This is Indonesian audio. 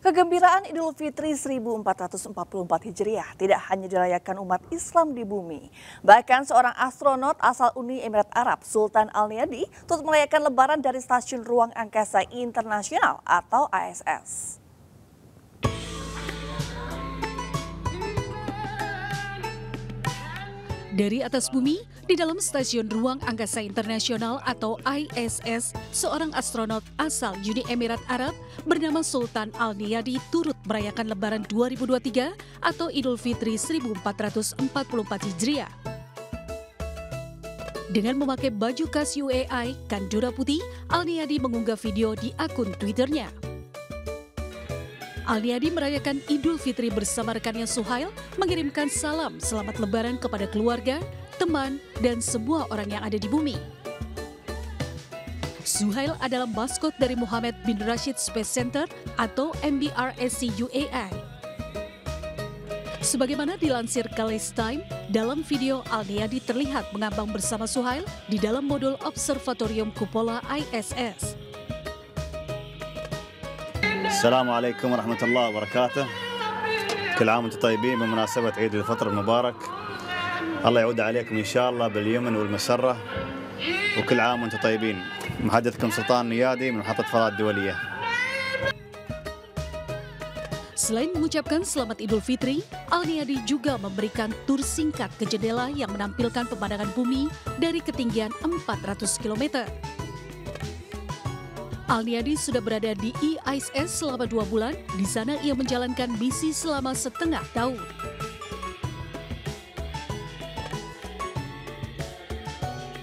Kegembiraan Idul Fitri 1444 Hijriah tidak hanya dirayakan umat Islam di bumi. Bahkan seorang astronot asal Uni Emirat Arab, Sultan Al-Neyadi, turut merayakan lebaran dari Stasiun Ruang Angkasa Internasional atau ISS. Dari atas bumi, di dalam Stasiun Ruang Angkasa Internasional atau ISS, seorang astronot asal Uni Emirat Arab bernama Sultan Al-Neyadi turut merayakan Lebaran 2023 atau Idul Fitri 1444 Hijriah. Dengan memakai baju khas UAE Kandura putih, Al-Neyadi mengunggah video di akun Twitternya. Al-Neyadi merayakan Idul Fitri bersama rekannya Suhail, mengirimkan salam selamat lebaran kepada keluarga, teman, dan semua orang yang ada di bumi. Suhail adalah maskot dari Mohammed bin Rashid Space Center atau MBRSC UAE. Sebagaimana dilansir Khaleej Time, dalam video Al-Neyadi terlihat mengambang bersama Suhail di dalam modul Observatorium Cupola ISS. السلام عليكم ورحمة الله وبركاته. كل عام وانتم طيبين بمناسبة عيد الفطر المبارك. الله يعود عليكم إن شاء الله باليمن والمسرة، وكل عام وانتم طيبين. محدثكم سلطان نيادي من محطة فضاء الدولية. Selain mengucapkan selamat Idul Fitri, Al-Neyadi juga memberikan tur singkat ke jendela yang menampilkan pemandangan bumi dari ketinggian 400 km. Al-Neyadi sudah berada di ISS selama 2 bulan. Di sana ia menjalankan misi selama setengah tahun.